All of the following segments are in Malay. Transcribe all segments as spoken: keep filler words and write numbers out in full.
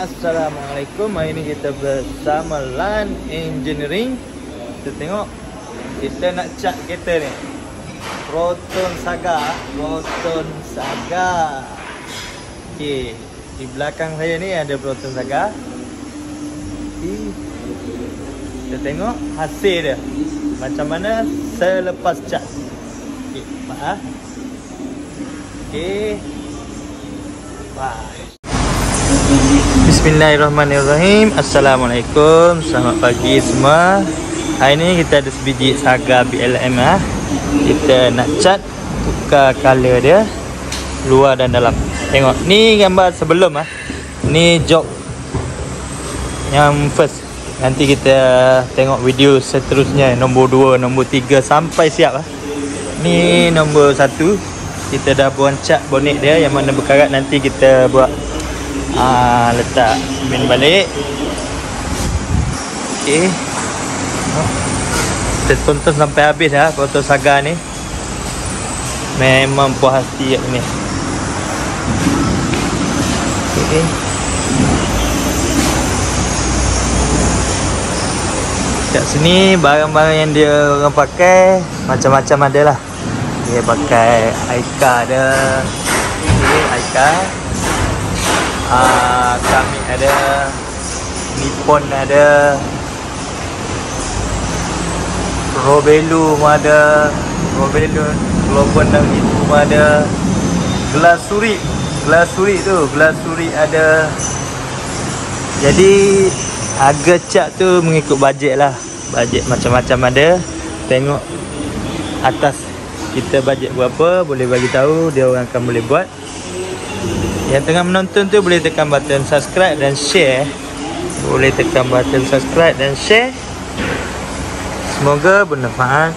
Assalamualaikum. Hari ni kita bersama Lan Engineering. Kita tengok, kita nak cat kereta ni Proton Saga. Proton Saga. Okey, di belakang saya ni ada Proton Saga. Okay. Kita tengok hasil dia macam mana selepas cat. Okey, maaf. Okey. Bye. Bismillahirrahmanirrahim. Assalamualaikum. Selamat pagi semua. Hari ni kita ada sebiji Saga B L M ah. Kita nak cat, tukar color dia luar dan dalam. Tengok ni gambar sebelum ah. Ni job yang first. Nanti kita tengok video seterusnya, nombor dua, nombor tiga sampai siap ah. Ni nombor satu. Kita dah buat cat bonet dia yang mana berkarat, nanti kita buat Ah, letak semen balik. Okey. Kita tonton sampai habis ya Proton Saga ni. Memang puas hati kat ni. Okey. Kat sini barang-barang yang dia orang pakai macam-macam ada lah. Dia pakai Aika ada. Okey, Aika. Ah, kami ada, Nippon ada, Robelu ada, Robelu Global dan itu ada, Glasuri, Glasuri tu, Glasuri ada. Jadi harga cat tu mengikut bajet lah. Bajet macam-macam ada. Tengok atas kita bajet berapa, boleh bagi tahu, dia orang akan boleh buat. Yang tengah menonton tu boleh tekan button subscribe dan share. Boleh tekan button subscribe dan share. Semoga bermanfaat.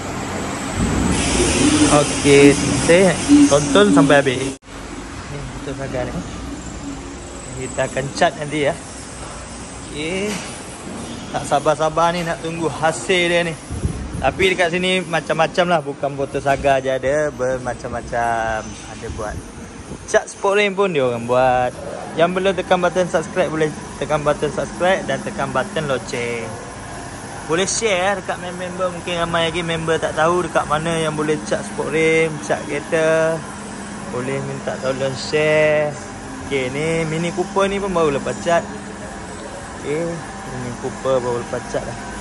Okey, saya tonton sampai habis. Ni Proton Saga ni. Kita akan cat nanti ya. Okey. Tak sabar-sabar ni nak tunggu hasil dia ni. Tapi dekat sini macam-macam lah, bukan Proton Saga je ada, bermacam-macam ada buat. Cat sport rim pun dia orang buat. Yang belum tekan button subscribe boleh tekan button subscribe dan tekan button loceng. Boleh share dekat member, mungkin ramai lagi member tak tahu dekat mana yang boleh cat sport rim, cat kereta. Boleh minta tolong share. Okey, ni Mini Cooper ni pun baru lepas cat. Okey, Mini Cooper baru lepas cat dah.